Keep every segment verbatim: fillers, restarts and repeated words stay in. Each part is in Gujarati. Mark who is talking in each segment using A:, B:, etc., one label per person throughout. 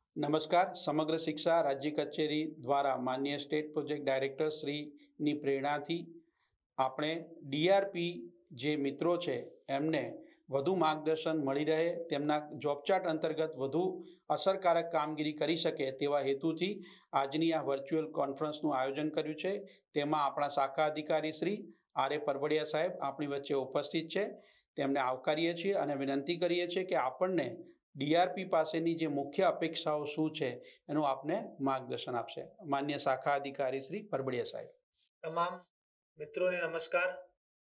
A: નમસ્કાર. સમગ્ર શિક્ષા રાજ્ય કચેરી દ્વારા માન્ય સ્ટેટ પ્રોજેક્ટ ડાયરેક્ટર શ્રીની પ્રેરણાથી આપણે ડીઆરપી જે મિત્રો છે એમને વધુ માર્ગદર્શન મળી રહે, તેમના જોબ ચાર્ટ અંતર્ગત વધુ અસરકારક કામગીરી કરી શકે તેવા હેતુથી આજની આ વર્ચ્યુઅલ કોન્ફરન્સનું આયોજન કર્યું છે. તેમાં આપણા શાખા અધિકારી શ્રી આર એ પરબડિયા સાહેબ આપણી વચ્ચે ઉપસ્થિત છે. તેમને આવકારીએ છીએ અને વિનંતી કરીએ છીએ કે આપણને ડીઆરપી પાસેની જે મુખ્ય અપેક્ષાઓ શું છે એનું આપને માર્ગદર્શન આપશે. માન્ય શાખા અધિકારી શ્રી પરબડિયા સાહેબ.
B: તમામ મિત્રોને નમસ્કાર.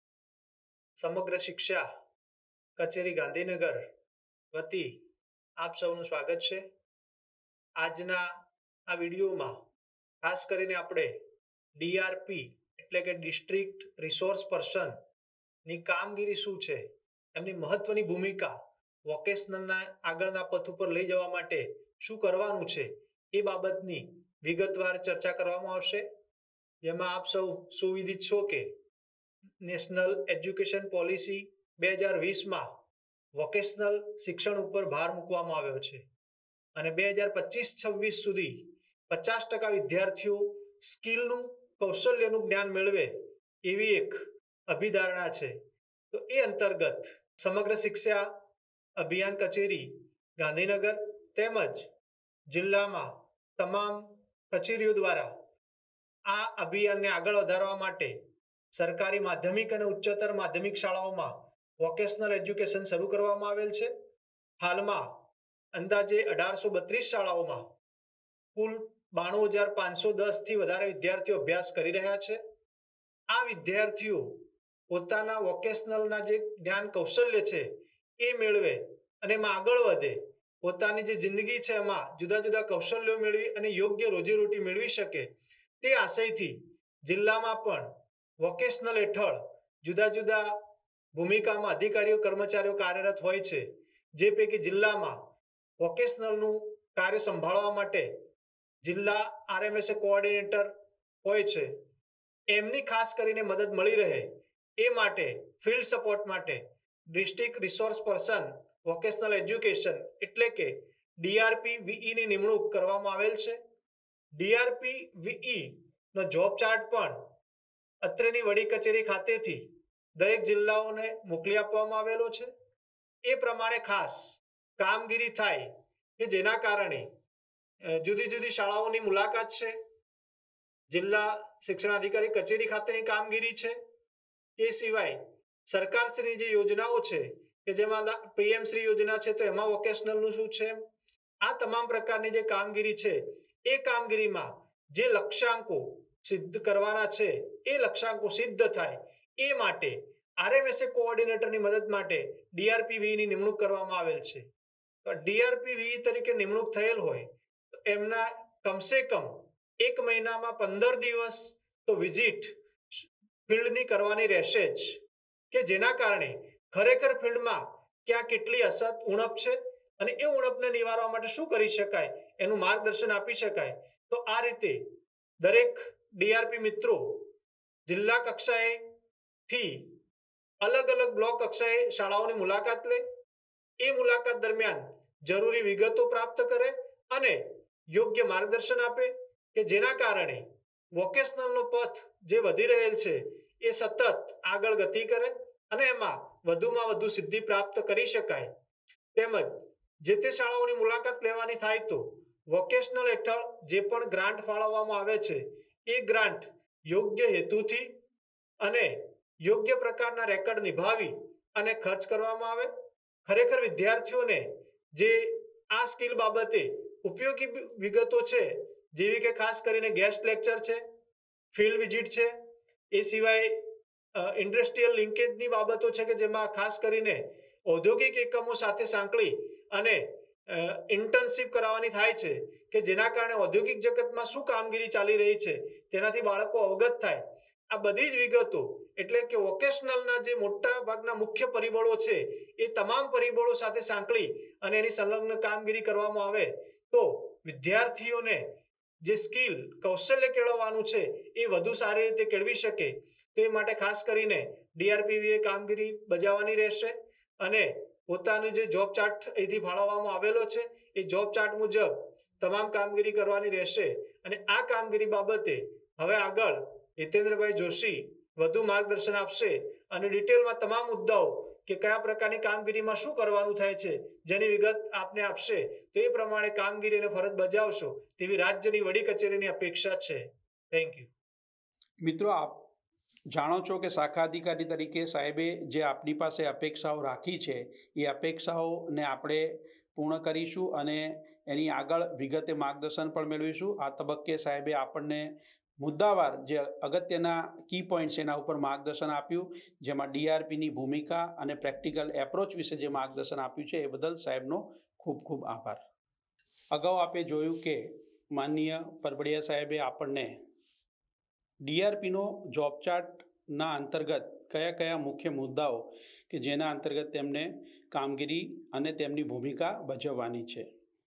B: સમગ્ર શિક્ષા કચેરી ગાંધીનગર વતી આપ સૌનું સ્વાગત છે. આજના આ વિડીયોમાં ખાસ કરીને આપણે ડીઆરપી એટલે કે ડિસ્ટ્રિક્ટ રિસોર્સ પર્સન ની કામગીરી શું છે, એમની મહત્વની ભૂમિકા, વોકેશનલના આગળના પથ ઉપર લઈ જવા માટે શું કરવાનું છે એ બાબતની વિગતવાર ચર્ચા કરવામાં આવશે. જેમાં આપ સૌ સુવિદિત છો કે નેશનલ એજ્યુકેશન પોલિસી બે હજાર વીસમાં વોકેશનલ શિક્ષણ ઉપર ભાર મૂકવામાં આવ્યો છે અને બે હજાર પચીસ છવ્વીસ સુધી પચાસ ટકા વિદ્યાર્થીઓ સ્કિલનું, કૌશલ્યનું જ્ઞાન મેળવે એવી એક અભિધારણા છે. તો એ અંતર્ગત સમગ્ર શિક્ષા અભિયાન કચેરી ગાંધીનગર તેમજ જિલ્લામાં તમામ કચેરીઓ દ્વારા આ અભિયાનને આગળ વધારવા માટે સરકારી માધ્યમિક અને ઉચ્ચતર માધ્યમિક શાળાઓમાં વોકેશનલ એજ્યુકેશન શરૂ કરવામાં આવેલ છે. હાલમાં અંદાજે અઢારસો બત્રીસ શાળાઓમાં કુલ બાણું હજાર પાંચસો દસ થી વધારે વિદ્યાર્થીઓ અભ્યાસ કરી રહ્યા છે. આ વિદ્યાર્થીઓ પોતાના વોકેશનલના જે જ્ઞાન કૌશલ્ય છે એ મેળવે અને એમાં આગળ વધે, પોતાની જે જિંદગી છે એમાં જુદા જુદા કૌશલ્યો મેળવી અને યોગ્ય રોજીરોટી મેળવી શકે તે આશયથી જિલ્લામાં પણ વોકેશનલ હેઠળ જુદા જુદા ભૂમિકામાં અધિકારીઓ કર્મચારીઓ કાર્યરત હોય છે. જે પૈકી જિલ્લામાં વોકેશનલનું કાર્ય સંભાળવા માટે જિલ્લા આરએમએસએ કોઓર્ડિનેટર હોય છે. એમની ખાસ કરીને મદદ મળી રહે એ માટે ફિલ્ડ સપોર્ટ માટે district resource person vocational education એટલે કે ડીઆરપી વીઈ ની નિમણૂક કરવામાં આવેલ છે. ડીઆરપી વીઈ નો જોબ ચાર્ટ પણ અત્રેની વડી કચેરી ખાતેથી દરેક જિલ્લાઓને મોકલી આપવામાં આવેલો છે. એ પ્રમાણે ખાસ કામગીરી થાય કે જેના કારણે જુદી જુદી શાળાઓની મુલાકાત છે, જિલ્લા શિક્ષણાધિકારી કચેરી ખાતેની કામગીરી છે, એ સિવાય સરકારશ્રીની જે યોજનાઓ છે કે જેમાં પીએમશ્રી યોજના છે તો એમાં વોકેશનલનું શું છે, આ તમામ પ્રકારની જે કામગીરી છે એ કામગીરીમાં જે લક્ષ્યાંકો સિદ્ધ કરવાના છે એ લક્ષ્યાંકો સિદ્ધ થાય એ માટે આરએમએસએ કોઓર્ડિનેટરની મદદ માટે ડીઆરપી વી ની નિમણૂક કરવામાં આવેલ છે. તો ડીઆરપી વી તરીકે નિમણૂક થયેલ હોય તો એમના કમસે કમ એક મહિનામાં પંદર દિવસ તો વિઝિટ ફિલ્ડની કરવાની રહેશે જ, કે જેના કારણે ખરેખર ફિલ્ડમાં ક્યાં કેટલી અસર ઉણપ છે અને એ ઉણપને નિવારવા માટે શું કરી શકાય એનું માર્ગદર્શન આપી શકાય. તો આ રીતે દરેક ડીઆરપી મિત્રો જિલ્લા કક્ષાએથી અલગ અલગ બ્લોક કક્ષાએ શાળાઓની મુલાકાત લે, એ મુલાકાત દરમિયાન જરૂરી વિગતો પ્રાપ્ત કરે અને યોગ્ય માર્ગદર્શન આપે કે જેના કારણે વોકેશનલનો પથ જે વધી રહેલ છે એ સતત આગળ ગતિ કરે અને એમાં વધુમાં વધુ સિદ્ધિ પ્રાપ્ત કરી શકાય. તેમજ જે તે શાળાઓની મુલાકાત લેવાની થાય તો વોકેશનલ હેઠળ જે પણ ગ્રાન્ટ ફાળવવામાં આવે છે એ ગ્રાન્ટ યોગ્ય હેતુથી અને યોગ્ય પ્રકારના રેકર્ડ નિભાવી અને ખર્ચ કરવામાં આવે. ખરેખર વિદ્યાર્થીઓને જે આ સ્કિલ બાબતે ઉપયોગી વિગતો છે, જેવી કે ખાસ કરીને ગેસ્ટ લેક્ચર છે, ફિલ્ડ વિઝિટ છે, એ સિવાય ઇન્ડસ્ટ્રીયલ લિંકેજની બાબતો છે કે જેમાં ખાસ કરીને ઔદ્યોગિક એકમો સાથે સાંકળી અને ઇન્ટર્નશીપ કરાવવાની થાય છે કે જેના કારણે ઔદ્યોગિક જગતમાં શું કામગીરી ચાલી રહી છે તેનાથી બાળકો અવગત થાય. આ બધી જ વિગતો એટલે કે વોકેશનલના જે મોટા ભાગના મુખ્ય પરિબળો છે એ તમામ પરિબળો સાથે સાંકળી અને એની સંલગ્ન કામગીરી કરવામાં આવે તો વિદ્યાર્થીઓને જે સ્કિલ કૌશલ્ય કેળવવાનું છે એ વધુ સારી રીતે કેળવી શકે. તો એ માટે ખાસ કરીને ડીઆરપીવી એ કામગીરી બજાવવાની રહેશે અને પોતાનું જે જોબ ચાર્ટ અહીંથી ફાળવવામાં આવેલો છે એ જોબ ચાર્ટ મુજબ તમામ કામગીરી કરવાની રહેશે અને આ કામગીરી બાબતે હવે આગળ હિતેન્દ્રભાઈ જોશી વધુ માર્ગદર્શન આપશે અને ડિટેલમાં તમામ મુદ્દાઓ કે કયા પ્રકારની કામગીરીમાં શું કરવાનું થાય છે જેની વિગત આપને આપશે તો એ પ્રમાણે કામગીરી અને ફરજ બજાવશો તેવી રાજ્યની વડી કચેરીની અપેક્ષા છે. Thank you.
A: મિત્રો, આપ જાણો છો કે શાખા અધિકારી તરીકે સાહેબે જે આપની પાસે અપેક્ષાઓ રાખી છે એ અપેક્ષાઓને આપણે પૂર્ણ કરીશું અને એની આગળ વિગતે માર્ગદર્શન પણ મેળવીશું. આ તબક્કે સાહેબે આપણને મુદ્દાવાર જે અગત્યના કી પોઈન્ટ્સ એના ઉપર માર્ગદર્શન આપ્યું, જેમાં ડીઆરપીની ભૂમિકા અને પ્રેક્ટિકલ એપ્રોચ વિશે જે માર્ગદર્શન આપ્યું છે એ બદલ સાહેબનો ખૂબ ખૂબ આભાર. અગાઉ આપે જોયું કે માનનીય પરબડિયા સાહેબે આપણને ડીઆરપીનો જોબ ચાર્ટના અંતર્ગત કયા કયા મુખ્ય મુદ્દાઓ કે જેના અંતર્ગત તેમને કામગીરી અને તેમની ભૂમિકા ભજવવાની છે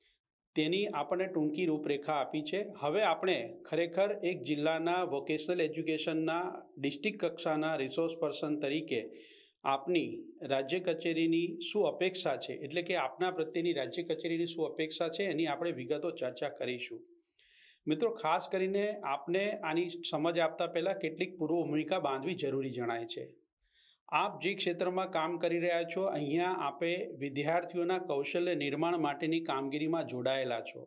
A: તેની આપણને ટૂંકી રૂપરેખા આપી છે. હવે આપણે ખરેખર એક જિલ્લાના વોકેશનલ એજ્યુકેશનના ડિસ્ટ્રિક્ટ કક્ષાના રિસોર્સ પર્સન તરીકે આપની રાજ્ય કચેરીની શું અપેક્ષા છે, એટલે કે આપના પ્રત્યેની રાજ્ય કચેરીની શું અપેક્ષા છે એની આપણે વિગતો ચર્ચા કરીશું. મિત્રો, ખાસ કરીને આપને આની સમજ આપતા પહેલાં કેટલીક પૂર્વ ભૂમિકા બાંધવી જરૂરી જણાય છે. આપ જે ક્ષેત્રમાં કામ કરી રહ્યા છો અહીંયા આપે વિદ્યાર્થીઓના કૌશલ્ય નિર્માણ માટેની કામગીરીમાં જોડાયેલા છો.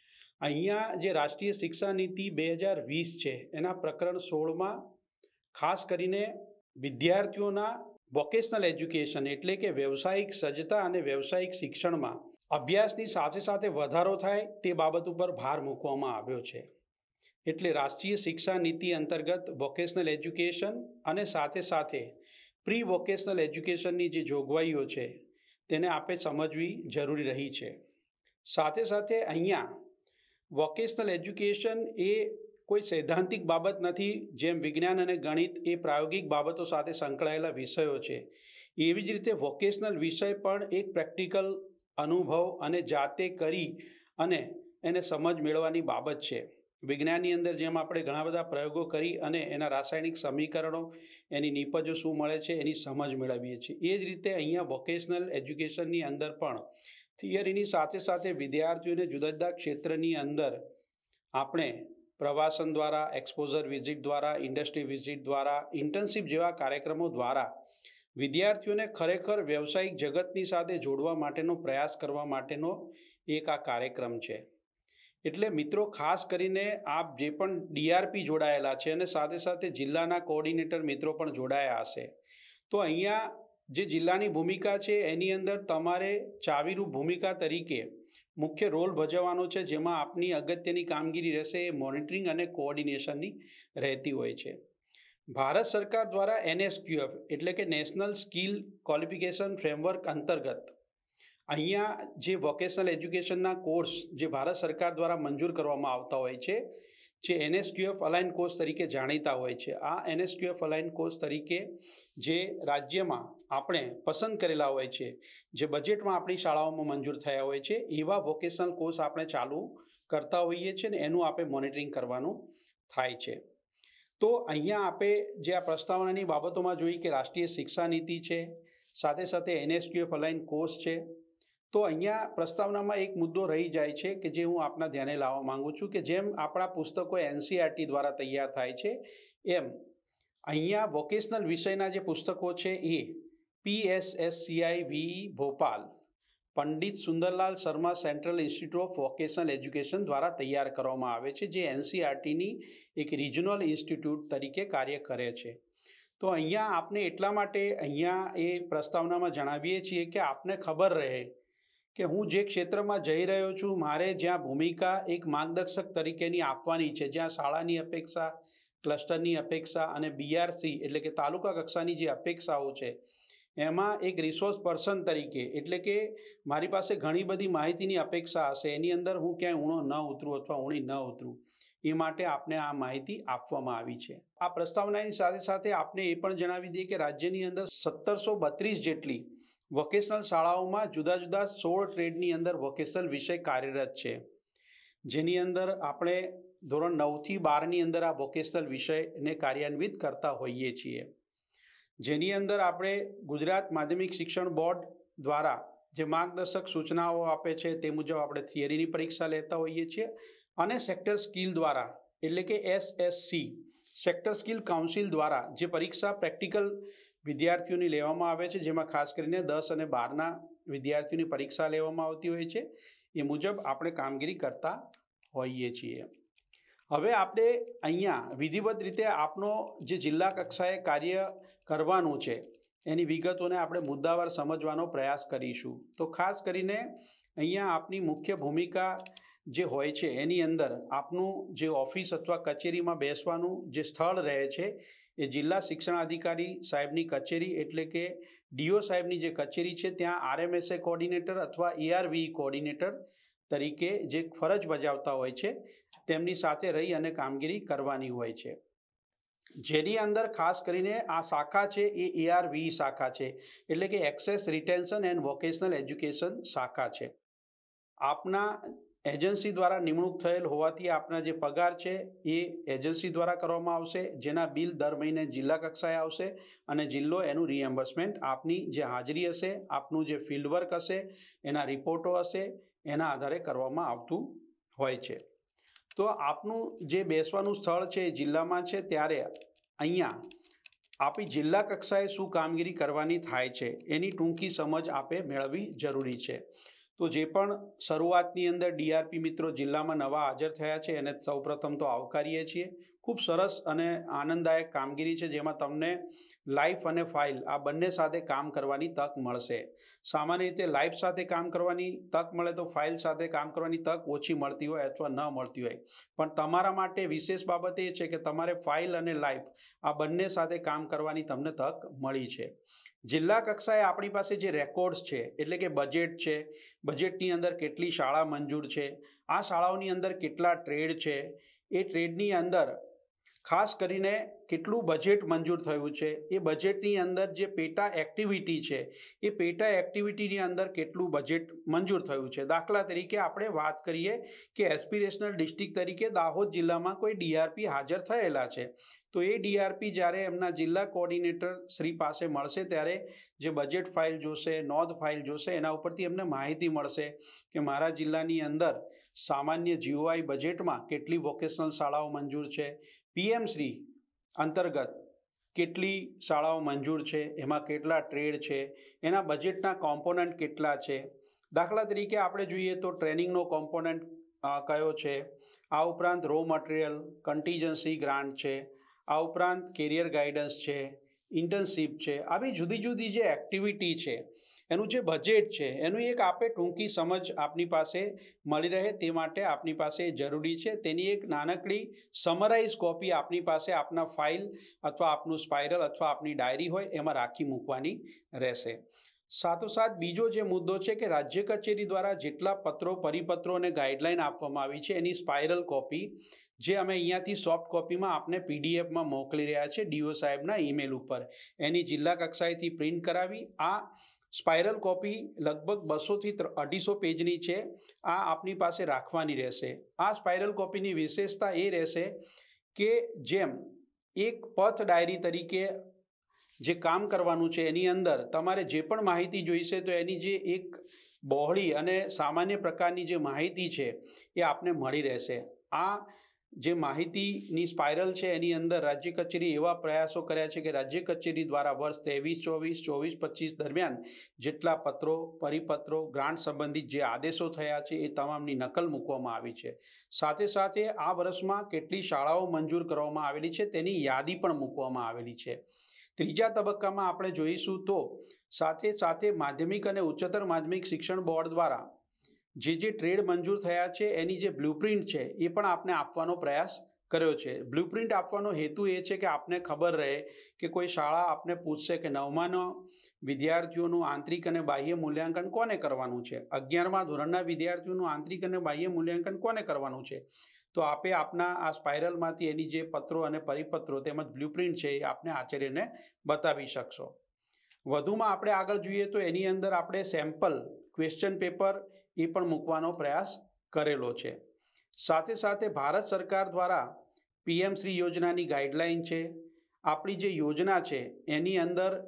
A: અહીંયા જે રાષ્ટ્રીય શિક્ષા નીતિ બે હજાર વીસ છે એના પ્રકરણ સોળમાં ખાસ કરીને વિદ્યાર્થીઓના વોકેશનલ એજ્યુકેશન એટલે કે વ્યવસાયિક સજ્જતા અને વ્યવસાયિક શિક્ષણમાં અભ્યાસની સાથે સાથે વધારો થાય તે બાબત ઉપર ભાર મૂકવામાં આવ્યો છે. એટલે રાષ્ટ્રીય શિક્ષા નીતિ અંતર્ગત વોકેશનલ એજ્યુકેશન અને સાથે સાથે પ્રી વોકેશનલ એજ્યુકેશનની જે જોગવાઈઓ છે તેને આપણે સમજવી જરૂરી રહી છે. સાથે સાથે અહીંયા વોકેશનલ એજ્યુકેશન એ કોઈ સૈદ્ધાંતિક બાબત નથી, જેમ વિજ્ઞાન અને ગણિત એ પ્રાયોગિક બાબતો સાથે સંકળાયેલા વિષયો છે એવી જ રીતે વોકેશનલ વિષય પણ એક પ્રેક્ટિકલ અનુભવ અને જાતે કરી અને એને સમજ મેળવવાની બાબત છે. વિજ્ઞાનની અંદર જેમ આપણે ઘણા બધા પ્રયોગો કરી અને એના રાસાયણિક સમીકરણો એની નિપજો શું મળે છે એની સમજ મેળવીએ છીએ. એ જ રીતે અહીંયા વોકેશનલ એજ્યુકેશનની અંદર પણ થિયરીની સાથે સાથે વિદ્યાર્થીઓને જુદા જુદા ક્ષેત્રની અંદર આપણે પ્રવાસન દ્વારા, એક્સપોઝર વિઝિટ દ્વારા, ઇન્ડસ્ટ્રી વિઝિટ દ્વારા, ઇન્ટર્નશીપ જેવા કાર્યક્રમો દ્વારા વિદ્યાર્થીઓને ખરેખર વ્યવસાયિક જગતની સાથે જોડવા માટેનો પ્રયાસ કરવા માટેનો એક આ કાર્યક્રમ છે. એટલે મિત્રો, ખાસ કરીને આપ જે પણ ડીઆરપી જોડાયેલા છે અને સાથે સાથે જિલ્લાના કોઓર્ડિનેટર મિત્રો પણ જોડાયા હશે, તો અહીંયા જે જિલ્લાની ભૂમિકા છે એની અંદર તમારે ચાવીરૂપ ભૂમિકા તરીકે મુખ્ય રોલ ભજવવાનો છે, જેમાં આપની અગત્યની કામગીરી રહેશે એ મોનિટરિંગ અને કોઓર્ડિનેશનની રહેતી હોય છે. ભારત સરકાર દ્વારા એનએસક્યુએફ એટલે કે નેશનલ સ્કિલ ક્વોલિફિકેશન ફ્રેમવર્ક અંતર્ગત અહીંયા જે વોકેશનલ એજ્યુકેશનના કોર્સ જે ભારત સરકાર દ્વારા મંજૂર કરવામાં આવતા હોય છે જે એનએસક્યુએફ અલાઇન કોર્સ તરીકે જાણીતા હોય છે. આ એનએસક્યુએફ અલાઇન કોર્સ તરીકે જે રાજ્યમાં આપણે પસંદ કરેલા હોય છે, જે બજેટમાં આપણી શાળાઓમાં મંજૂર થયા હોય છે, એવા વોકેશનલ કોર્સ આપણે ચાલુ કરતા હોઈએ છીએ ને એનું આપણે મોનિટરિંગ કરવાનું થાય છે. તો અહીંયા આપણે જે આ પ્રસ્તાવનાની બાબતોમાં જોઈ કે રાષ્ટ્રીય શિક્ષા નીતિ છે, સાથે સાથે એનએસક્યુએફ અલાઇન કોર્સ છે. તો અહીંયા પ્રસ્તાવનામાં એક મુદ્દો રહી જાય છે કે જે હું આપના ધ્યાને લાવવા માંગુ છું કે જેમ આપણા પુસ્તકો એનસીઈઆરટી દ્વારા તૈયાર થાય છે એમ અહીંયા વોકેશનલ વિષયના જે પુસ્તકો છે એ PSSCI V Bhopal Pandit Sundarlal Sharma central institute of vocational education દ્વારા તૈયાર કરવામાં આવે છે, જે એનસીઈઆરટીની એક રિજનલ ઇન્સ્ટિટ્યૂટ તરીકે કાર્ય કરે છે. તો અહીંયા આપને એટલા માટે અહીંયા એ પ્રસ્તાવનામાં જણાવીએ છીએ કે આપને ખબર રહે કે હું જે ક્ષેત્રમાં જઈ રહ્યો છું મારે જ્યાં ભૂમિકા એક માર્ગદર્શક તરીકેની આપવાની છે, જ્યાં શાળાની અપેક્ષા, ક્લસ્ટરની અપેક્ષા અને બીઆરસી એટલે કે તાલુકા કક્ષાની જે અપેક્ષાઓ છે એમાં એક રિસોર્સ પર્સન તરીકે એટલે કે મારી પાસે ઘણી બધી માહિતીની અપેક્ષા હશે, એની અંદર હું ક્યાંય ઊણો ન ઉતરું અથવા ઊણી ન ઉતરું એ માટે આપને આ માહિતી આપવામાં આવી છે. આ પ્રસ્તાવનાની સાથે સાથે આપને એ પણ જણાવી દઈએ કે રાજ્યની અંદર સત્તરસો બત્રીસ જેટલી વોકેશનલ શાળાઓમાં જુદા જુદા સોળ ટ્રેડની અંદર વોકેશનલ વિષય કાર્યરત છે, જેની અંદર આપણે ધોરણ નવથી બારની અંદર આ વોકેશનલ વિષયને કાર્યાન્વિત કરતા હોઈએ છીએ. જેની અંદર આપણે ગુજરાત માધ્યમિક શિક્ષણ બોર્ડ દ્વારા જે માર્ગદર્શક સૂચનાઓ આપે છે તે મુજબ આપણે થિયરીની પરીક્ષા લેતા હોઈએ છીએ અને સેક્ટર સ્કિલ દ્વારા એટલે કે S S C sector skill council દ્વારા જે પરીક્ષા પ્રેક્ટિકલ વિદ્યાર્થીઓની લેવામાં આવે છે, જેમાં ખાસ કરીને દસ અને બારના વિદ્યાર્થીઓની પરીક્ષા લેવામાં આવતી હોય છે, એ મુજબ આપણે કામગીરી કરતા હોઈએ છીએ. હવે આપણે અહીંયા વિધિવત રીતે આપનો જે જિલ્લા કક્ષાએ કાર્ય કરવાનું છે એની વિગતોને આપણે મુદ્દાવાર સમજવાનો પ્રયાસ કરીશું. તો ખાસ કરીને અહીંયા આપની મુખ્ય ભૂમિકા જે હોય છે એની અંદર આપનું જે ઓફિસ અથવા કચેરીમાં બેસવાનું જે સ્થળ રહે છે એ જિલ્લા શિક્ષણાધિકારી સાહેબની કચેરી એટલે કે ડીઓ સાહેબની જે કચેરી છે ત્યાં આરએમએસએ કોઓર્ડિનેટર અથવા એઆરવી કોઓર્ડિનેટર તરીકે જે ફરજ બજાવતા હોય છે તેમની સાથે રહી અને કામગીરી કરવાની હોય છે, જેની અંદર ખાસ કરીને આ શાખા છે એ એઆરવી શાખા છે એટલે કે access retention and vocational education શાખા છે. આપના એજન્સી દ્વારા નિમણૂક થયેલ હોવાથી આપના જે પગાર છે એ એજન્સી દ્વારા કરવામાં આવશે, જેના બિલ દર મહિને જિલ્લા કક્ષાએ આવશે અને જિલ્લો એનું રિએમ્બર્સમેન્ટ આપની જે હાજરી હશે, આપનું જે ફિલ્ડ વર્ક હશે, એના રિપોર્ટો હશે, એના આધારે કરવામાં આવતું હોય છે. તો આપનું જે બેસવાનું સ્થળ છે એ જિલ્લામાં છે, ત્યારે અહીંયા આપણી જિલ્લા કક્ષાએ શું કામગીરી કરવાની થાય છે એની ટૂંકી સમજ આપે મેળવવી જરૂરી છે. તો જે પણ શરૂઆતની અંદર ડીઆરપી મિત્રો જિલ્લામાં નવા હાજર થયા છે એને સૌપ્રથમ તો આવકારીએ છીએ. ખૂબ સરસ અને આનંદદાયક કામગીરી છે, જેમાં તમને લાઈફ અને ફાઇલ આ બંને સાથે કામ કરવાની તક મળશે. સામાન્ય રીતે લાઈફ સાથે કામ કરવાની તક મળે તો ફાઇલ સાથે કામ કરવાની તક ઓછી મળતી હોય અથવા ન મળતી હોય, પણ તમારા માટે વિશેષ બાબત એ છે કે તમારે ફાઇલ અને લાઈફ આ બંને સાથે કામ કરવાની તમને તક મળી છે. જિલ્લા કક્ષાએ આપણી પાસે જે રેકોર્ડ્સ છે એટલે કે બજેટ છે, બજેટની અંદર કેટલી શાળા મંજૂર છે, આ શાળાઓની અંદર કેટલા ટ્રેડ છે, એ ટ્રેડની અંદર ખાસ કરીને કેટલું બજેટ મંજૂર થયું છે, એ બજેટની અંદર જે પેટા એક્ટિવિટી છે એ પેટા એક્ટિવિટીની અંદર કેટલું બજેટ મંજૂર થયું છે. દાખલા તરીકે આપણે વાત કરીએ કે એસ્પિરેશનલ ડિસ્ટ્રિક્ટ તરીકે દાહોદ જિલ્લામાં કોઈ ડીઆરપી હાજર થયેલા છે, તો એ ડીઆરપી જ્યારે એમના જિલ્લા કોઓર્ડિનેટર શ્રી પાસે મળશે ત્યારે જે બજેટ ફાઇલ જોશે, નોંધ ફાઇલ જોશે, એના ઉપરથી એમને માહિતી મળશે કે મારા જિલ્લાની અંદર સામાન્ય જીઓઆઈ બજેટમાં કેટલી વોકેશનલ શાળાઓ મંજૂર છે, પીએમ શ્રી અંતર્ગત કેટલી શાળાઓ મંજૂર છે, એમાં કેટલા ટ્રેડ છે, એના બજેટના કોમ્પોનન્ટ કેટલા છે. દાખલા તરીકે આપણે જોઈએ તો ટ્રેનિંગનો કોમ્પોનન્ટ કયો છે, આ ઉપરાંત રો મટીરિયલ, કન્ટીજન્સી ગ્રાન્ટ છે, આ ઉપરાંત કેરિયર ગાઈડન્સ છે, ઇન્ટર્નશીપ છે, આવી જુદી જુદી જે એક્ટિવિટી છે એનું જે બજેટ છે એનું એક આપણે ટૂંકી સમજ આપની પાસે મળી રહે તે માટે આપની પાસે જરૂરી છે. તેની એક નાનકડી સમરાઇઝ કોપી આપની પાસે આપના ફાઇલ અથવા આપનું સ્પાઇરલ અથવા આપની ડાયરી હોય એમાં રાખી મૂકવાની રહેશે. સાથોસાથ બીજો જે મુદ્દો છે કે રાજ્ય કચેરી દ્વારા જેટલા પત્રો, પરિપત્રો અને ગાઈડલાઇન આપવામાં આવી છે એની સ્પાઇરલ કોપી જે અમે અહીંયાથી સોફ્ટ કોપીમાં આપને પીડીએફમાં મોકલી રહ્યા છે ડીઓ સાહેબના ઈમેલ ઉપર, એની જિલ્લા કક્ષાએથી પ્રિન્ટ કરાવી આ સ્પાઇરલ કોપી લગભગ બસોથી અઢીસો પેજની છે, આ આપની પાસે રાખવાની રહેશે. આ સ્પાઇરલ કોપીની વિશેષતા એ રહેશે કે જેમ એક પથ ડાયરી તરીકે જે કામ કરવાનું છે એની અંદર તમારે જે પણ માહિતી જોઈશે તો એની જે એક બહોળી અને સામાન્ય પ્રકારની જે માહિતી છે એ આપને મળી રહેશે. આ જે માહિતીની સ્પાઇરલ છે એની અંદર રાજ્ય કચેરી એવા પ્રયાસો કર્યા છે કે રાજ્ય કચેરી દ્વારા વર્ષ ત્રેવીસ ચોવીસ ચોવીસ પચીસ દરમિયાન જેટલા પત્રો, પરિપત્રો, ગ્રાન્ટ સંબંધિત જે આદેશો થયા છે એ તમામની નકલ મૂકવામાં આવી છે. સાથે સાથે આ વર્ષમાં કેટલી શાળાઓ મંજૂર કરવામાં આવેલી છે તેની યાદી પણ મૂકવામાં આવેલી છે. ત્રીજા તબક્કામાં આપણે જોઈશું તો સાથે સાથે માધ્યમિક અને ઉચ્ચતર માધ્યમિક શિક્ષણ બોર્ડ દ્વારા જે જે ટ્રેડ મંજૂર થયા છે એની જે બ્લુપ્રિન્ટ છે એ પણ આપને આપવાનો પ્રયાસ કર્યો છે. બ્લુપ્રિન્ટ આપવાનો હેતુ એ છે કે આપને ખબર રહે કે કોઈ શાળા આપને પૂછશે કે નવમાના વિદ્યાર્થીઓનું આંતરિક અને બાહ્ય મૂલ્યાંકન કોને કરવાનું છે, અગિયારમા ધોરણના વિદ્યાર્થીઓનું આંતરિક અને બાહ્ય મૂલ્યાંકન કોને કરવાનું છે, તો આપે આપના આ સ્પાઇરલમાંથી એની જે પત્રો અને પરિપત્રો તેમજ બ્લુપ્રિન્ટ છે એ આપને આચાર્યને બતાવી શકશો. વધુમાં આપણે આગળ જોઈએ તો એની અંદર આપણે સેમ્પલ ક્વેશ્ચન પેપર એ પણ મૂકવાનો પ્રયાસ કરેલો છે. સાથે સાથે ભારત સરકાર દ્વારા પીએમ શ્રી યોજનાની ગાઈડલાઇન છે, આપણી જે યોજના છે એની અંદર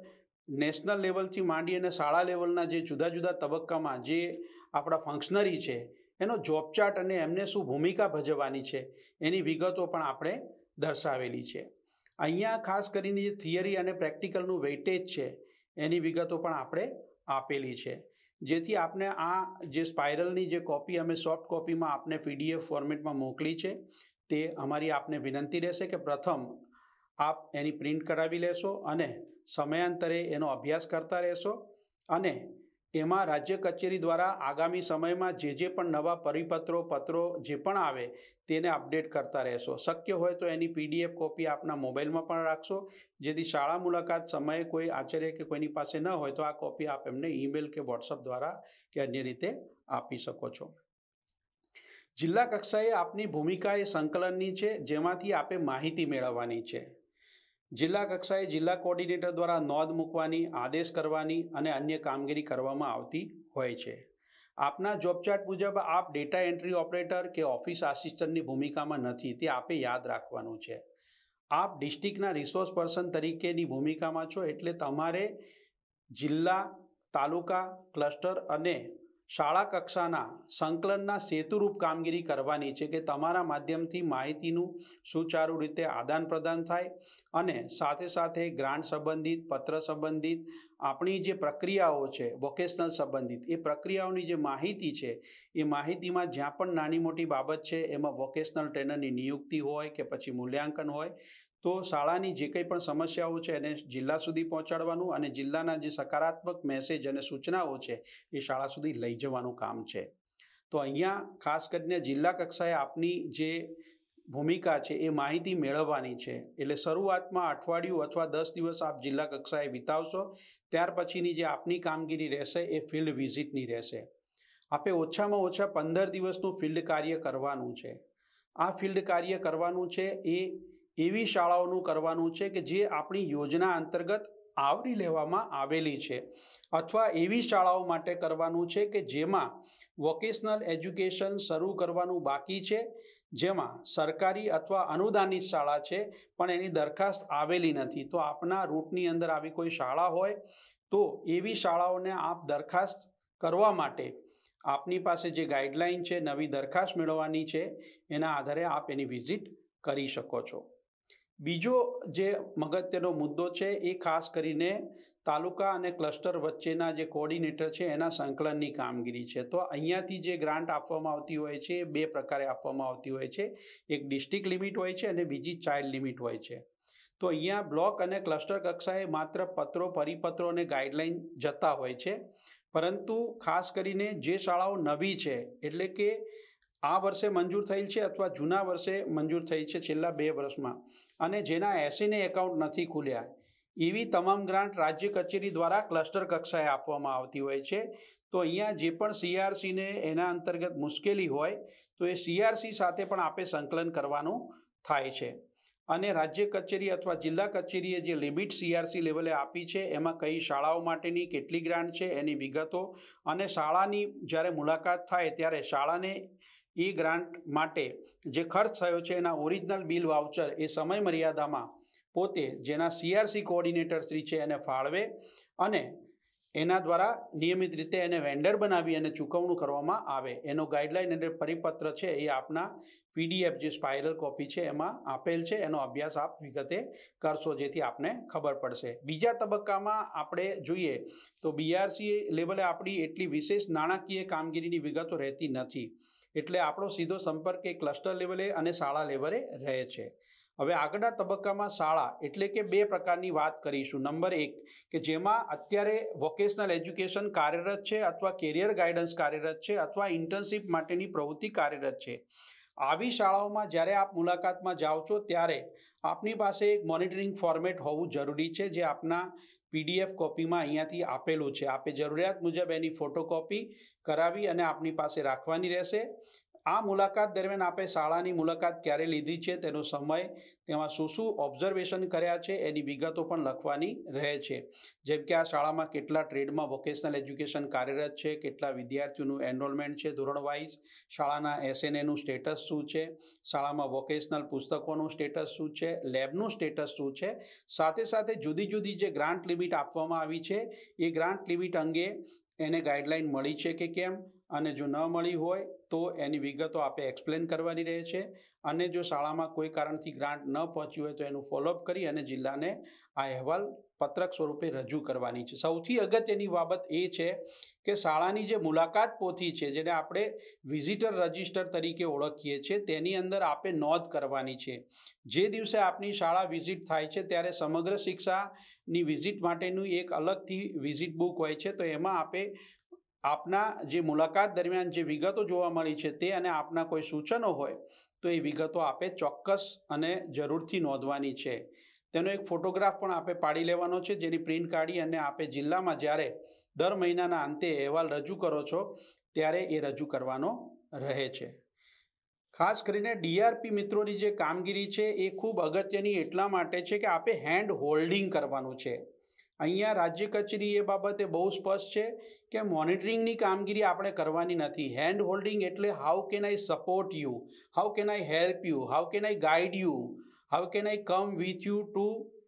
A: નેશનલ લેવલથી માંડી અને શાળા લેવલના જે જુદા જુદા તબક્કામાં જે આપણા ફંક્શનરી છે એનો જોબ ચાર્ટ અને એમને શું ભૂમિકા ભજવવાની છે એની વિગતો પણ આપણે દર્શાવેલી છે. અહીંયા ખાસ કરીને જે થિયરી અને પ્રેક્ટિકલનું વેઇટેજ છે એની વિગતો પણ આપણે આપેલી છે, જેથી આપણે આ જે સ્પાઇરલની જે કોપી અમે સોફ્ટ કોપીમાં આપને પીડીએફ ફોર્મેટમાં મોકલી છે તે અમારી આપને વિનંતી રહેશે કે પ્રથમ આપ એની પ્રિન્ટ કરાવી લેશો અને સમયાંતરે એનો અભ્યાસ કરતા રહેશો અને એમાં રાજ્ય કચેરી દ્વારા આગામી સમયમાં જે જે પણ નવા પરિપત્રો પત્રો જે પણ આવે તેને અપડેટ કરતા રહેશો. શક્ય હોય તો એની પીડીએફ કોપી આપના મોબાઈલમાં પણ રાખશો, જેથી શાળા મુલાકાત સમયે કોઈ આચાર્ય કે કોઈની પાસે ન હોય તો આ કોપી આપ એમને ઈમેલ કે વોટ્સઅપ દ્વારા કે અન્ય રીતે આપી શકો છો. જિલ્લા કક્ષાએ આપની ભૂમિકા એ સંકલનની છે, જેમાંથી આપે માહિતી મેળવવાની છે. જિલ્લા કક્ષાએ જિલ્લા કોર્ડિનેટર દ્વારા નોંધ મૂકવાની, આદેશ કરવાની અને અન્ય કામગીરી કરવામાં આવતી હોય છે. આપના જોબ ચાર્ટ મુજબ આપ ડેટા એન્ટ્રી ઓપરેટર કે ઓફિસ આસિસ્ટન્ટની ભૂમિકામાં નથી, તે આપે યાદ રાખવાનું છે. આપ ડિસ્ટ્રિક્ટના રિસોર્સ પર્સન તરીકેની ભૂમિકામાં છો, એટલે તમારે જિલ્લા, તાલુકા, ક્લસ્ટર અને શાળા કક્ષાના સંકલનના સેતુરૂપ કામગીરી કરવાની છે કે તમારા માધ્યમથી માહિતીનું સુચારુ રીતે આદાન પ્રદાન થાય અને સાથે સાથે ગ્રાન્ટ સંબંધિત, પત્ર સંબંધિત આપણી જે પ્રક્રિયાઓ છે વોકેશનલ સંબંધિત, એ પ્રક્રિયાઓની જે માહિતી છે એ માહિતીમાં જ્યાં પણ નાની મોટી બાબત છે એમાં વોકેશનલ ટ્રેનરની નિયુક્તિ હોય કે પછી મૂલ્યાંકન હોય તો શાળાની જે કંઈ પણ સમસ્યાઓ છે એને જિલ્લા સુધી પહોંચાડવાનું અને જિલ્લાના જે સકારાત્મક મેસેજ અને સૂચનાઓ છે એ શાળા સુધી લઈ જવાનું કામ છે. તો અહીંયા ખાસ કરીને જિલ્લા કક્ષાએ આપની જે ભૂમિકા છે એ માહિતી મેળવવાની છે. એટલે શરૂઆતમાં અઠવાડિયું અથવા દસ દિવસ આપ જિલ્લા કક્ષાએ વિતાવશો, ત્યાર પછીની જે આપની કામગીરી રહેશે એ ફિલ્ડ વિઝિટની રહેશે. આપે ઓછામાં ઓછા પંદર દિવસનું ફિલ્ડ કાર્ય કરવાનું છે. આ ફિલ્ડ કાર્ય કરવાનું છે એ એવી શાળાઓનું કરવાનું છે કે જે આપણી યોજના અંતર્ગત આવરી લેવામાં આવેલી છે, અથવા એવી શાળાઓ માટે કરવાનું છે કે જેમાં વોકેશનલ એજ્યુકેશન શરૂ કરવાનું બાકી છે, જેમાં સરકારી અથવા અનુદાનિત શાળા છે પણ એની દરખાસ્ત આવેલી નથી. તો આપના રૂટની અંદર આવી કોઈ શાળા હોય તો એવી શાળાઓને આપ દરખાસ્ત કરવા માટે આપની પાસે જે ગાઈડલાઈન છે, નવી દરખાસ્ત મેળવવાની છે, એના આધારે આપ એની વિઝિટ કરી શકો છો. બીજો જે મગત્યનો મુદ્દો છે એ ખાસ કરીને તાલુકા અને ક્લસ્ટર વચ્ચેના જે કોર્ડિનેટર છે એના સંકલનની કામગીરી છે. તો અહીંયાથી જે ગ્રાન્ટ આપવામાં આવતી હોય છે એ બે પ્રકારે આપવામાં આવતી હોય છે. એક ડિસ્ટ્રિક્ટ લિમિટ હોય છે અને બીજી ચાઇલ્ડ લિમિટ હોય છે. તો અહીંયા બ્લોક અને ક્લસ્ટર કક્ષાએ માત્ર પત્રો, પરિપત્રો અને ગાઈડલાઈન જતા હોય છે, પરંતુ ખાસ કરીને જે શાળાઓ નવી છે, એટલે કે આ વર્ષે મંજૂર થયેલ છે અથવા જૂના વર્ષે મંજૂર થઈ છે છેલ્લા બે વર્ષમાં, અને જેના એસીને એકાઉન્ટ નથી ખુલ્યા, એવી તમામ ગ્રાન્ટ રાજ્ય કચેરી દ્વારા ક્લસ્ટર કક્ષાએ આપવામાં આવતી હોય છે. તો અહીંયા જે પણ સીઆરસીને એના અંતર્ગત મુશ્કેલી હોય તો એ સીઆરસી સાથે પણ આપે સંકલન કરવાનું થાય છે. અને રાજ્ય કચેરી અથવા જિલ્લા કચેરીએ જે લિમિટ સીઆરસી લેવલે આપી છે એમાં કઈ શાળાઓ માટેની કેટલી ગ્રાન્ટ છે એની વિગતો, અને શાળાની જ્યારે મુલાકાત થાય ત્યારે શાળાને એ ગ્રાન્ટ માટે જે ખર્ચ થયો છે એના ઓરિજિનલ બિલ વાઉચર એ સમય મર્યાદામાં પોતે જેના સીઆરસી કોઓર્ડિનેટર શ્રી છે એને ફાળવે અને એના દ્વારા નિયમિત રીતે એને વેન્ડર બનાવી અને ચૂકવણું કરવામાં આવે. એનો ગાઈડલાઈન અને પરિપત્ર છે એ આપના પીડીએફ જે સ્પાઇરલ કોપી છે એમાં આપેલ છે. એનો અભ્યાસ આપ વિગતે કરશો જેથી આપને ખબર પડશે. બીજા તબક્કામાં આપણે જોઈએ તો બીઆરસી લેવલે આપણી એટલી વિશેષ નાણાકીય કામગીરીની વિગતો રહેતી નથી, એટલે આપણો સીધો સંપર્ક એ ક્લસ્ટર લેવલે અને શાળા લેવલે રહે છે. હવે આગળના તબક્કામાં શાળા એટલે કે બે પ્રકારની વાત કરીશું. નંબર એક કે જેમાં અત્યારે વોકેશનલ એજ્યુકેશન કાર્યરત છે અથવા કેરિયર ગાઈડન્સ કાર્યરત છે અથવા ઇન્ટર્નશીપ માટેની પ્રવૃત્તિ કાર્યરત છે. આવી શાળાઓમાં જ્યારે આપ મુલાકાતમાં જાઓ છો ત્યારે આપની પાસે એક મોનિટરિંગ ફોર્મેટ હોવું જરૂરી છે, જે આપના પીડીએફ કોપીમાં અહીંયાથી આપેલું છે. આપે જરૂરિયાત મુજબ એની ફોટોકોપી કરાવી અને આપની પાસે રાખવાની રહેશે. આ મુલાકાત દરમિયાન આપણે શાળાની મુલાકાત ક્યારે લીધી છે, તેનો સમય, તેમાં શું શું ઓબ્ઝર્વેશન કર્યા છે એની વિગતો પણ લખવાની રહે છે. જેમ કે આ શાળામાં કેટલા ટ્રેડમાં વોકેશનલ એજ્યુકેશન કાર્યરત છે, કેટલા વિદ્યાર્થીઓનું એનરોલમેન્ટ છે ધોરણ વાઇઝ, શાળાના એસએનએનું સ્ટેટસ શું છે, શાળામાં વોકેશનલ પુસ્તકોનું સ્ટેટસ શું છે, લેબનું સ્ટેટસ શું છે, સાથે સાથે જુદી જુદી જે ગ્રાન્ટ લિમિટ આપવામાં આવી છે એ ગ્રાન્ટ લિમિટ અંગે એને ગાઈડલાઈન મળી છે કે કેમ, અને જો ન મળી હોય તો એની વિગતો આપણે એક્સપ્લેન કરવાની રહે છે. અને જો શાળામાં કોઈ કારણથી ગ્રાન્ટ ન પહોંચી હોય તો એનું ફોલોઅપ કરી અને જિલ્લાને આ અહેવાલ પત્રક સ્વરૂપે રજૂ કરવાની છે. સૌથી અગત્યની બાબત એ છે કે શાળાની જે મુલાકાત પોથી છે, જેને આપણે વિઝિટર રજિસ્ટર તરીકે ઓળખીએ છીએ, તેની અંદર આપણે નોંધ કરવાની છે. જે દિવસે આપની શાળા વિઝિટ થાય છે ત્યારે સમગ્ર શિક્ષાની વિઝિટ માટેનું એક અલગથી વિઝિટ બુક હોય છે. તો એમાં આપણે આપના જે મુલાકાત દરમિયાન જે વિગતો જોવા મળી છે તે અને આપના કોઈ સૂચનો હોય તો એ વિગતો આપણે ચોક્કસ અને જરૂરથી નોંધવાની છે. તેનો એક ફોટોગ્રાફ પણ આપણે પાડી લેવાનો છે, જેની પ્રિન્ટ કાઢી અને આપણે જિલ્લામાં જ્યારે દર મહિનાના અંતે અહેવાલ રજૂ કરો છો ત્યારે એ રજૂ કરવાનો રહે છે. ખાસ કરીને ડીઆરપી મિત્રોની જે કામગીરી છે એ ખૂબ અગત્યની એટલા માટે છે કે આપણે હેન્ડ હોલ્ડિંગ કરવાનું છે. અહીંયા રાજ્ય કચેરી એ બાબતે બહુ સ્પષ્ટ છે કે મોનિટરિંગની કામગીરી આપણે કરવાની નથી. હેન્ડ હોલ્ડિંગ એટલે how can I support you, how can I help you, how can I guide you, how can I come with you to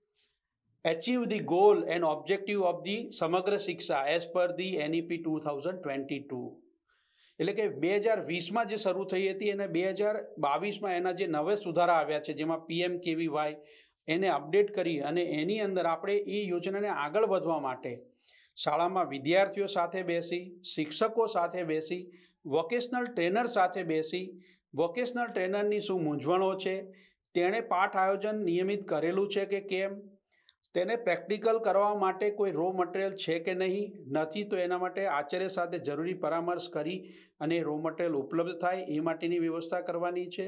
A: achieve the goal and objective of the Samagra Shiksha as per the NEP two thousand twenty two. એટલે કે બે હજાર વીસમાં જે શરૂ થઈ હતી અને બે હજાર બાવીસમાં એના જે નવે સુધારા આવ્યા છે, જેમાં પીએમ કેવી વાય એને અપડેટ કરી અને એની અંદર આપણે એ યોજનાને આગળ વધવા માટે શાળામાં વિદ્યાર્થીઓ સાથે બેસી, શિક્ષકો સાથે બેસી, વોકેશનલ ટ્રેનર સાથે બેસી, વોકેશનલ ટ્રેનરની શું મૂંઝવણો છે, તેણે પાઠ આયોજન નિયમિત કરેલું છે કે કેમ, તેને પ્રેક્ટિકલ કરવા માટે કોઈ રો મટીરિયલ છે કે નહીં, નથી તો એના માટે આચાર્ય સાથે જરૂરી પરામર્શ કરી અને રો મટીરિયલ ઉપલબ્ધ થાય એ માટેની વ્યવસ્થા કરવાની છે.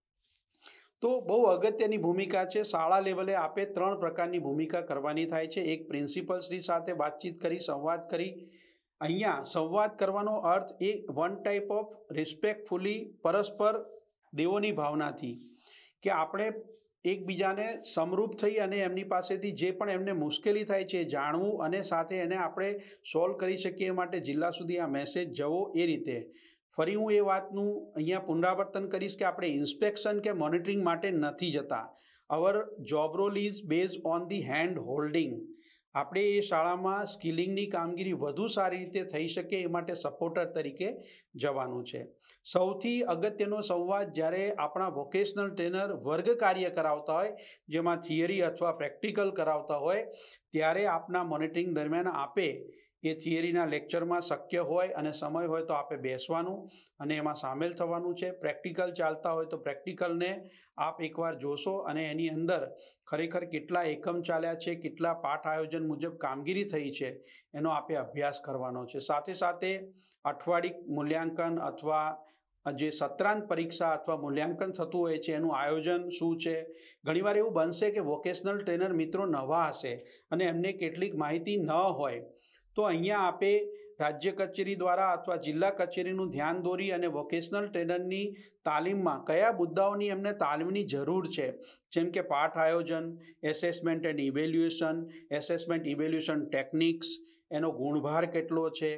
A: તો બહુ અગત્યની ભૂમિકા છે. શાળા લેવલે આપણે ત્રણ પ્રકારની ભૂમિકા કરવાની થાય છે. એક, પ્રિન્સિપલ શ્રી સાથે વાતચીત કરી, સંવાદ કરી. અહીંયા સંવાદ કરવાનો અર્થ એ વન ટાઈપ ઓફ રિસ્પેક્ટફુલી, પરસ્પર દેવોની ભાવનાથી, કે આપણે એકબીજાને સમરૂપ થઈ અને એમની પાસેથી જે પણ એમને મુશ્કેલી થાય છે એ જાણવું અને સાથે એને આપણે સોલ્વ કરી શકીએ એ માટે જિલ્લા સુધી આ મેસેજ જવો એ રીતે. ફરી હું એ વાતનું અહીંયા પુનરાવર્તન કરીશ કે આપણે ઇન્સ્પેક્શન કે મોનિટરિંગ માટે નથી જતા. Our job role is base on the hand holding. આપણે એ શાળામાં સ્કિલિંગની કામગીરી વધુ સારી રીતે થઈ શકે એ માટે સપોર્ટર તરીકે જવાનું છે. સૌથી અગત્યનો સંવાદ જ્યારે આપણા વોકેશનલ ટ્રેનર વર્ગ કાર્ય કરાવતા હોય, જેમાં થિયરી અથવા પ્રેક્ટિકલ કરાવતા હોય, ત્યારે આપના મોનિટરિંગ દરમિયાન આપે એ થિયરીના લેક્ચરમાં શક્ય હોય અને સમય હોય તો આપણે બેસવાનું અને એમાં સામેલ થવાનું છે. પ્રેક્ટિકલ ચાલતા હોય તો પ્રેક્ટિકલને આપ એકવાર જોશો અને એની અંદર ખરેખર કેટલા એકમ ચાલ્યા છે, કેટલા પાઠ આયોજન મુજબ કામગીરી થઈ છે એનો આપણે અભ્યાસ કરવાનો છે. સાથે સાથે અઠવાડિક મૂલ્યાંકન અથવા જે સત્રાંત પરીક્ષા અથવા મૂલ્યાંકન થતું હોય છે એનું આયોજન શું છે. ઘણીવાર એવું બનશે કે વોકેશનલ ટ્રેનર મિત્રો નવા હશે અને એમને કેટલીક માહિતી ન હોય, તો અહીંયા આપે રાજ્ય કચેરી દ્વારા અથવા જિલ્લા કચેરીનું ધ્યાન દોરી અને વોકેશનલ ટ્રેનરની તાલીમમાં કયા મુદ્દાઓની એમને તાલીમની જરૂર છે, જેમ કે પાઠ આયોજન, assessment and evaluation, assessment evaluation techniques, એનો ગુણભાર કેટલો છે,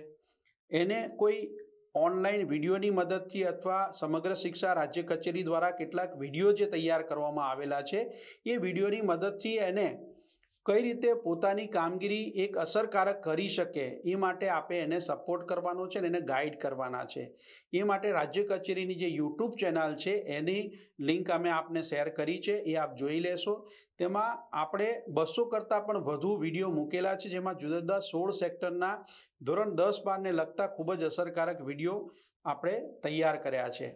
A: એને કોઈ ઓનલાઈન વિડીયોની મદદથી અથવા સમગ્ર શિક્ષા રાજ્ય કચેરી દ્વારા કેટલાક વિડીયો જે તૈયાર કરવામાં આવેલા છે એ વિડીયોની મદદથી એને કઈ રીતે પોતાની કામગીરી એક અસરકારક કરી શકે એ માટે આપણે એને સપોર્ટ કરવાનો છે અને એને ગાઈડ કરવાના છે. એ માટે રાજ્ય કચેરીની જે યુટ્યુબ ચેનલ છે એની લિંક અમે આપને શેર કરી છે, એ આપ જોઈ લેશો. તેમાં આપણે બસો કરતાં પણ વધુ વિડીયો મૂકેલા છે, જેમાં જુદા જુદા સોળ સેક્ટરના ધોરણ દસ બારને લગતા ખૂબ જ અસરકારક વિડીયો આપણે તૈયાર કર્યા છે.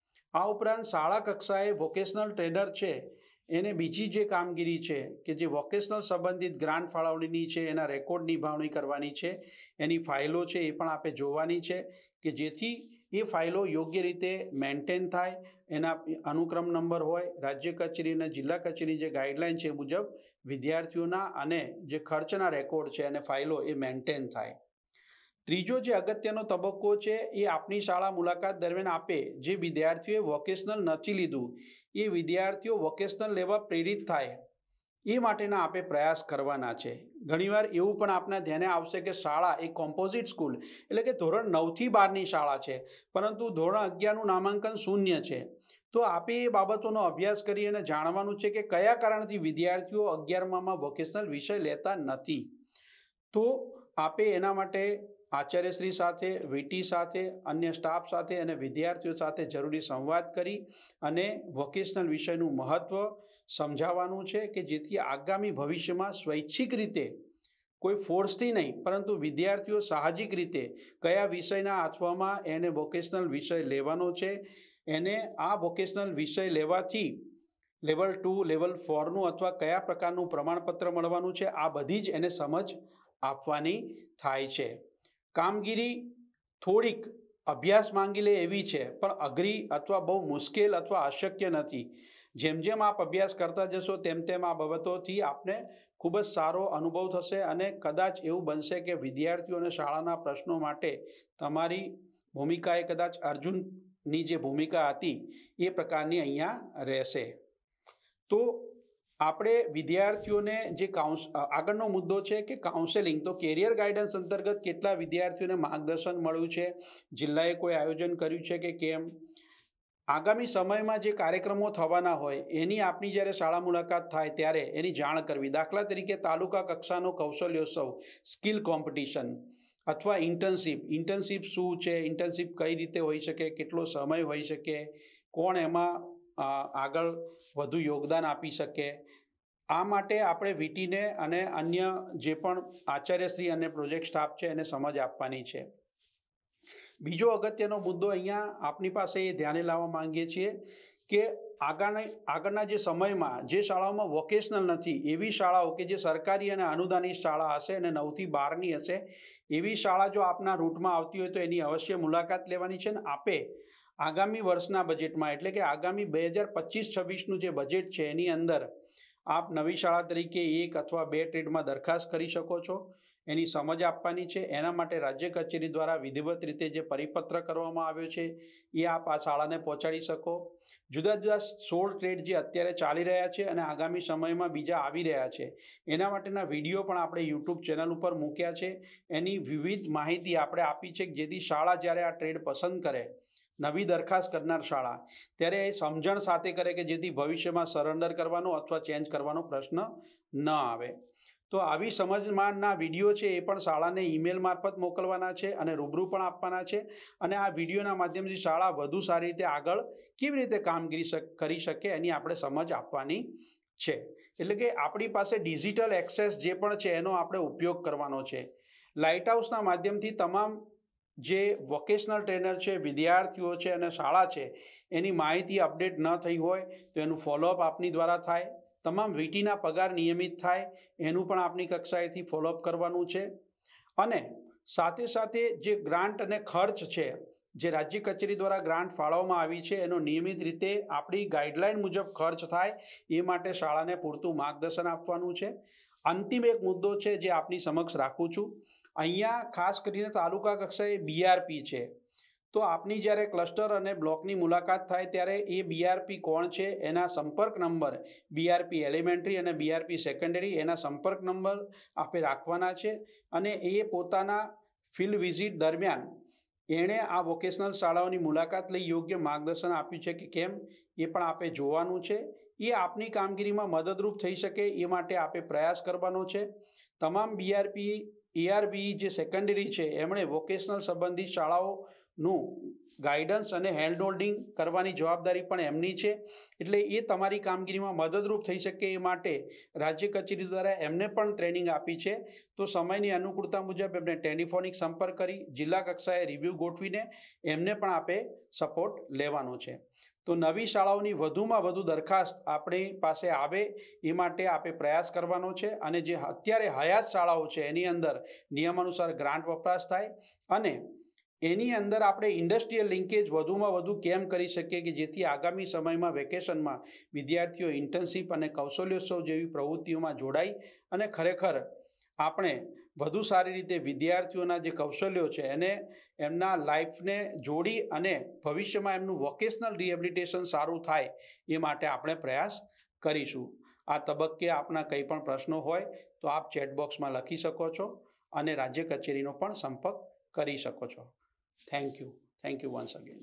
A: આ ઉપરાંત શાળા કક્ષાએ વોકેશનલ ટ્રેનર છે એને બીજી જે કામગીરી છે કે જે વોકેશનલ સંબંધિત ગ્રાન્ટ ફાળવણીની છે, એના રેકોર્ડ નિભાવણી કરવાની છે, એની ફાઇલો છે એ પણ આપણે જોવાની છે કે જેથી એ ફાઇલો યોગ્ય રીતે મેન્ટેન થાય, એના અનુક્રમ નંબર હોય, રાજ્ય કચેરી અને જિલ્લા કચેરી જે ગાઈડલાઇન છે એ મુજબ વિદ્યાર્થીઓના અને જે ખર્ચના રેકોર્ડ છે અને ફાઇલો એ મેન્ટેન થાય. ત્રીજો જે અગત્યનો તબક્કો છે એ આપણી શાળા મુલાકાત દરમિયાન આપે જે વિદ્યાર્થીઓએ વોકેશનલ નથી લીધું એ વિદ્યાર્થીઓ વોકેશનલ લેવા પ્રેરિત થાય એ માટેના આપે પ્રયાસ કરવાના છે. ઘણીવાર એવું પણ આપના ધ્યાને આવશે કે શાળા એક કોમ્પોઝિટ સ્કૂલ એટલે કે ધોરણ નવથી બારની શાળા છે, પરંતુ ધોરણ અગિયારનું નામાંકન શૂન્ય છે. તો આપે એ બાબતોનો અભ્યાસ કરી અને જાણવાનું છે કે કયા કારણથી વિદ્યાર્થીઓ અગિયારમાં વોકેશનલ વિષય લેતા નથી. તો આપે એના માટે આચાર્યશ્રી સાથે, વીટી સાથે, અન્ય સ્ટાફ સાથે અને વિદ્યાર્થીઓ સાથે જરૂરી સંવાદ કરી અને વોકેશનલ વિષયનું મહત્ત્વ સમજાવવાનું છે કે જેથી આગામી ભવિષ્યમાં સ્વૈચ્છિક રીતે કોઈ ફોર્સથી નહીં પરંતુ વિદ્યાર્થીઓ સાહજિક રીતે કયા વિષયના અથવામાં એને વોકેશનલ વિષય લેવાનો છે, એને આ વોકેશનલ વિષય લેવાથી લેવલ ટુ લેવલ ફોરનું અથવા કયા પ્રકારનું પ્રમાણપત્ર મળવાનું છે, આ બધી જ એને સમજ આપવાની થાય છે. કામગીરી થોડીક અભ્યાસ માંગી લે એવી છે, પણ અઘરી અથવા બહુ મુશ્કેલ અથવા અશક્ય નથી. જેમ જેમ આપ અભ્યાસ કરતા જશો તેમ તેમ આ બાબતોથી આપને ખૂબ જ સારો અનુભવ થશે અને કદાચ એવું બનશે કે વિદ્યાર્થીઓ અને શાળાના પ્રશ્નો માટે તમારી ભૂમિકા એ કદાચ અર્જુનની જે ભૂમિકા હતી એ પ્રકારની અહીંયા રહેશે. તો આપણે વિદ્યાર્થીઓને જે કાઉન્સ આગળનો મુદ્દો છે કે કાઉન્સેલિંગ. તો કેરિયર ગાઈડન્સ અંતર્ગત કેટલા વિદ્યાર્થીઓને માર્ગદર્શન મળ્યું છે, જિલ્લાએ કોઈ આયોજન કર્યું છે કે કેમ, આગામી સમયમાં જે કાર્યક્રમો થવાના હોય એની આપણી જ્યારે શાળા મુલાકાત થાય ત્યારે એની જાણ કરવી. દાખલા તરીકે તાલુકા કક્ષાનો કૌશલ્યોત્સવ, સ્કિલ કોમ્પિટિશન અથવા ઇન્ટર્નશીપ. ઇન્ટર્નશીપ શું છે, ઇન્ટર્નશીપ કઈ રીતે હોઈ શકે, કેટલો સમય હોઈ શકે, કોણ એમાં આગળ વધુ યોગદાન આપી શકે, આ માટે આપણે વીટીને અને અન્ય જે પણ આચાર્યશ્રી અને પ્રોજેક્ટ સ્ટાફ છે એને સમજ આપવાની છે. બીજો અગત્યનો મુદ્દો અહીંયા આપની પાસે એ ધ્યાને લાવવા માંગીએ છીએ કે આગળના આગળના જે સમયમાં જે શાળાઓમાં વોકેશનલ નથી એવી શાળાઓ કે જે સરકારી અને અનુદાનિત શાળા હશે અને નવથી બારની હશે એવી શાળા જો આપના રૂટમાં આવતી હોય તો એની અવશ્ય મુલાકાત લેવાની છે. ને આપે આગામી વર્ષના બજેટમાં એટલે કે આગામી બે હજાર પચીસ છવ્વીસનું જે બજેટ છે એની અંદર આપ નવી શાળા તરીકે એક અથવા બે ટ્રેડમાં દરખાસ્ત કરી શકો છો. એની સમજ આપવાની છે. એના માટે રાજ્ય કચેરી દ્વારા વિધિવત રીતે જે પરિપત્ર કરવામાં આવ્યો છે એ આપ આ શાળાને પહોંચાડી શકો. જુદા જુદા સોળ ટ્રેડ જે અત્યારે ચાલી રહ્યા છે અને આગામી સમયમાં બીજા આવી રહ્યા છે એના માટેના વિડીયો પણ આપણે યુટ્યુબ ચેનલ ઉપર મૂક્યા છે. એની વિવિધ માહિતી આપણે આપી છે જેથી શાળા જ્યારે આ ટ્રેડ પસંદ કરે, નવી દરખાસ્ત કરનાર શાળા, ત્યારે એ સમજણ સાથે કરે કે જેથી ભવિષ્યમાં સરેન્ડર કરવાનો અથવા ચેન્જ કરવાનો પ્રશ્ન ન આવે. તો આવી સમજમાંના વિડીયો છે એ પણ શાળાને ઈમેલ મારફત મોકલવાના છે અને રૂબરૂ પણ આપવાના છે. અને આ વિડીયોના માધ્યમથી શાળા વધુ સારી રીતે આગળ કેવી રીતે કામગીરી કરી શકે એની આપણે સમજ આપવાની છે. એટલે કે આપણી પાસે ડિજિટલ એક્સેસ જે પણ છે એનો આપણે ઉપયોગ કરવાનો છે. લાઇટ હાઉસના માધ્યમથી તમામ જે વોકેશનલ ટ્રેનર છે, વિદ્યાર્થીઓ છે અને શાળા છે એની માહિતી અપડેટ ન થઈ હોય તો એનું ફોલોઅપ આપની દ્વારા થાય. તમામ વીટીના પગાર નિયમિત થાય એનું પણ આપણી કક્ષાએથી ફોલોઅપ કરવાનું છે. અને સાથે સાથે જે ગ્રાન્ટ અને ખર્ચ છે જે રાજ્ય કચેરી દ્વારા ગ્રાન્ટ ફાળવવામાં આવી છે એનો નિયમિત રીતે આપણી ગાઈડલાઈન મુજબ ખર્ચ થાય એ માટે શાળાને પૂરતું માર્ગદર્શન આપવાનું છે. અંતિમ એક મુદ્દો છે જે આપની સમક્ષ રાખું છું. અહીંયા ખાસ કરીને તાલુકા કક્ષાએ બીઆરપી છે. તો આપની જ્યારે ક્લસ્ટર અને બ્લોકની મુલાકાત થાય ત્યારે એ બીઆરપી કોણ છે એના સંપર્ક નંબર, બીઆરપી એલિમેન્ટરી અને બીઆરપી સેકન્ડરી એના સંપર્ક નંબર આપે રાખવાના છે. અને એ પોતાના ફિલ્ડ વિઝિટ દરમિયાન એણે આ વોકેશનલ શાળાઓની મુલાકાત લઈ યોગ્ય માર્ગદર્શન આપ્યું છે કે કેમ એ પણ આપે જોવાનું છે. એ આપની કામગીરીમાં મદદરૂપ થઈ શકે એ માટે આપે પ્રયાસ કરવાનો છે. તમામ બીઆરપી એઆરબી જે સેકન્ડરી છે એમણે વોકેશનલ સંબંધિત શાળાઓનું ગાઈડન્સ અને હેન્ડ હોલ્ડિંગ કરવાની જવાબદારી પણ એમની છે. એટલે એ તમારી કામગીરીમાં મદદરૂપ થઈ શકે એ માટે રાજ્ય કચેરી દ્વારા એમને પણ ટ્રેનિંગ આપી છે. તો સમયની અનુકૂળતા મુજબ એમને ટેલિફોનિક સંપર્ક કરી જિલ્લા કક્ષાએ રિવ્યૂ ગોઠવીને એમને પણ આપે સપોર્ટ લેવાનો છે. તો નવી શાળાઓની વધુમાં વધુ દરખાસ્ત આપણી પાસે આવે એ માટે આપે પ્રયાસ કરવાનો છે. અને જે અત્યારે હયાત શાળાઓ છે એની અંદર નિયમાનુસાર ગ્રાન્ટ વપરાશ થાય અને એની અંદર આપણે ઇન્ડસ્ટ્રીયલ લિંકેજ વધુમાં વધુ કેમ કરી શકીએ કે જેથી આગામી સમયમાં વેકેશનમાં વિદ્યાર્થીઓ ઇન્ટર્નશીપ અને કૌશલ્યોત્સવ જેવી પ્રવૃત્તિઓમાં જોડાઈ અને ખરેખર આપણે વધુ સારી રીતે વિદ્યાર્થીઓના જે કૌશલ્યો છે એને એમના લાઈફને જોડી અને ભવિષ્યમાં એમનું વોકેશનલ રિહેબિલિટેશન સારું થાય એ માટે આપણે પ્રયાસ કરીશું. આ તબક્કે આપના કંઈ પણ પ્રશ્નો હોય તો આપ ચેટબોક્સમાં લખી શકો છો અને રાજ્ય કચેરીનો પણ સંપર્ક કરી શકો છો. Thank you thank you once again.